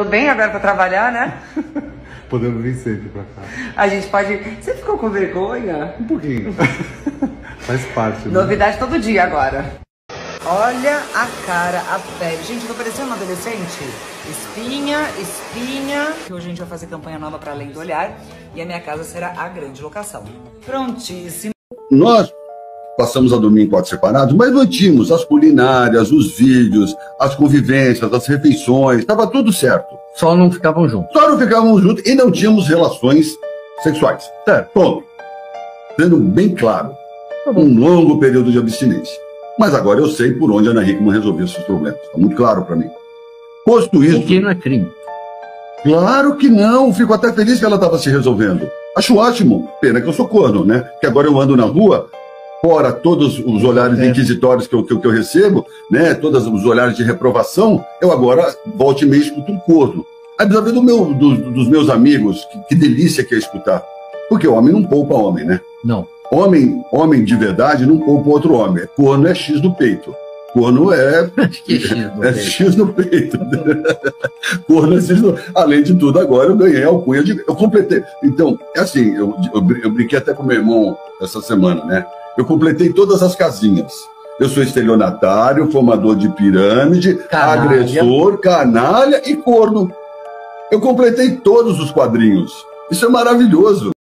Tô bem agora pra trabalhar, né? Podemos vir sempre pra cá. A gente pode... Você ficou com vergonha? Um pouquinho. Faz parte, né? Novidade todo dia agora. Olha a cara, a pele. Gente, eu tô parecendo uma adolescente. Espinha, espinha. Que hoje a gente vai fazer campanha nova pra Além do Olhar. E a minha casa será a grande locação. Prontíssimo. Nós passamos a dormir em quartos separados, mas mantínhamos as culinárias, os vídeos, as convivências, as refeições, estava tudo certo. Só não ficavam juntos. Só não ficávamos juntos e não tínhamos relações sexuais. Certo. Pronto. Sendo bem claro, um longo período de abstinência. Mas agora eu sei por onde a Ana Hickman resolveu esses problemas. Está muito claro para mim. Posto isso... O que não é crime. Claro que não. Fico até feliz que ela estava se resolvendo. Acho ótimo. Pena que eu sou corno, né? Que agora eu ando na rua, fora todos os olhares inquisitórios que eu recebo, né? Todos os olhares de reprovação, eu agora volto e meio escuto um corno. Aí precisa ver dos meus amigos, que delícia que é escutar. Porque homem não poupa homem, né? Não. Homem de verdade não poupa outro homem. Corno é X do peito. Corno é... X no peito. Corno é X no... Além de tudo, agora eu ganhei a alcunha de... Eu completei. Então, é assim, eu brinquei até com meu irmão essa semana, né? Eu completei todas as casinhas. Eu sou estelionatário, formador de pirâmide, Canalha. Agressor, canalha e corno. Eu completei todos os quadrinhos. Isso é maravilhoso.